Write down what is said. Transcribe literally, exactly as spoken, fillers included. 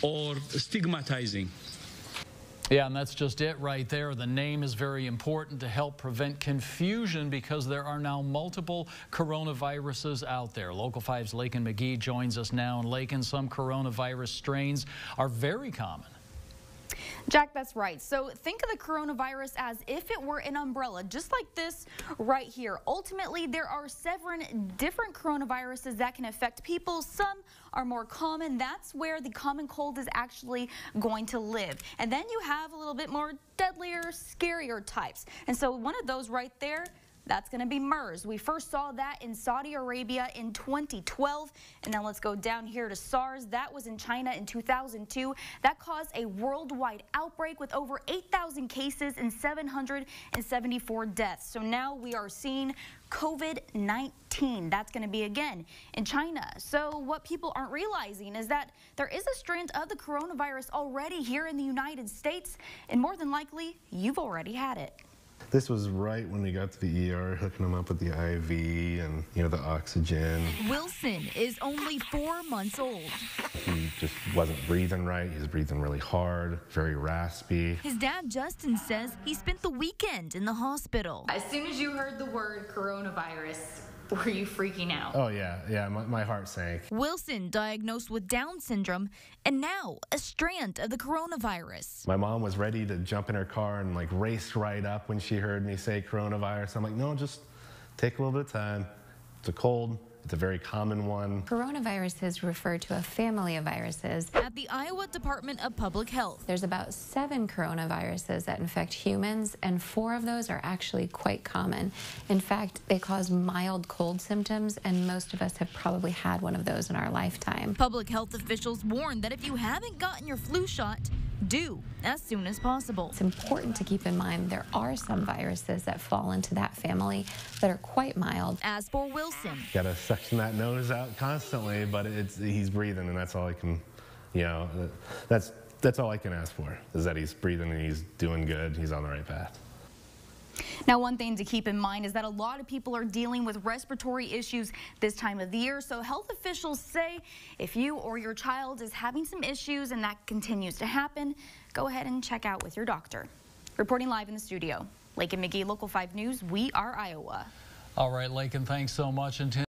or stigmatizing. Yeah, and that's just it right there. The name is very important to help prevent confusion because there are now multiple coronaviruses out there. Local five's Lakyn McGee joins us now. And Lakyn, some coronavirus strains are very common. Jack, that's right. So think of the coronavirus as if it were an umbrella, just like this right here. Ultimately, there are seven different coronaviruses that can affect people. Some are more common. That's where the common cold is actually going to live. And then you have a little bit more deadlier, scarier types. And so one of those right there, that's going to be MERS. We first saw that in Saudi Arabia in twenty twelve. And now let's go down here to SARS. That was in China in two thousand two. That caused a worldwide outbreak with over eight thousand cases and seven hundred seventy-four deaths. So now we are seeing COVID nineteen. That's going to be again in China. So what people aren't realizing is that there is a strand of the coronavirus already here in the United States, and more than likely, you've already had it. This was right when we got to the E R, hooking him up with the I V and, you know, the oxygen. Wilson is only four months old. He just wasn't breathing right. He was breathing really hard, very raspy. His dad, Justin, says he spent the weekend in the hospital. As soon as you heard the word coronavirus, were you freaking out? Oh, yeah, yeah, my, my heart sank. Wilson diagnosed with Down syndrome and now a strand of the coronavirus. My mom was ready to jump in her car and like race right up when she heard me say coronavirus. I'm like, no, just take a little bit of time. It's a cold. It's a very common one. Coronaviruses refer to a family of viruses. At the Iowa Department of Public Health, There's about seven coronaviruses that infect humans, and four of those are actually quite common. In fact, they cause mild cold symptoms, and most of us have probably had one of those in our lifetime. public health officials warn that if you haven't gotten your flu shot, do as soon as possible. It's important to keep in mind there are some viruses that fall into that family that are quite mild. As for Wilson, Gotta suction that nose out constantly, but it's he's breathing, and that's all I can, you know, that's that's all I can ask for is that he's breathing and he's doing good. He's on the right path. Now, one thing to keep in mind is that a lot of people are dealing with respiratory issues this time of the year. So health officials say if you or your child is having some issues and that continues to happen, go ahead and check out with your doctor. Reporting live in the studio, Lakyn McGee, Local five News, We Are Iowa. All right, Lakyn, thanks so much. And